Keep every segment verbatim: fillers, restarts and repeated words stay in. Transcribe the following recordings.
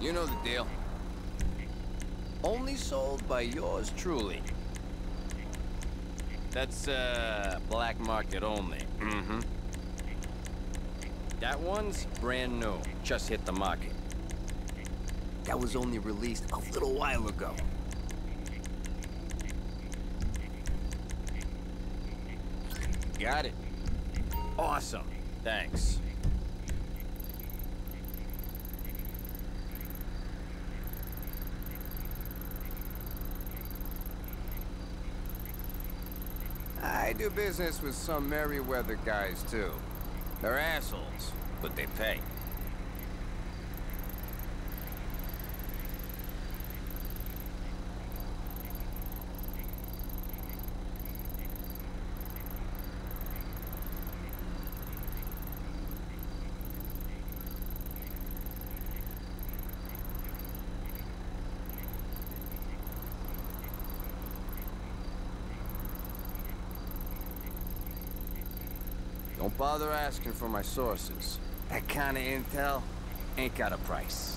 You know the deal. Only sold by yours truly. That's, uh, black market only. Mm-hmm. That one's brand new. Just hit the market. That was only released a little while ago. Got it. Awesome. Thanks. I do business with some Merryweather guys, too. They're assholes, but they pay. Don't bother asking for my sources. That kind of intel ain't got a price.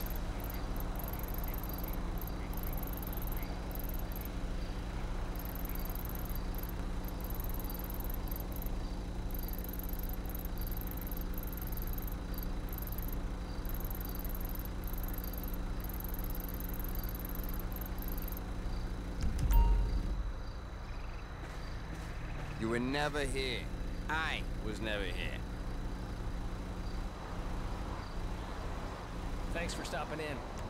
You were never here. I was never here. Thanks for stopping in.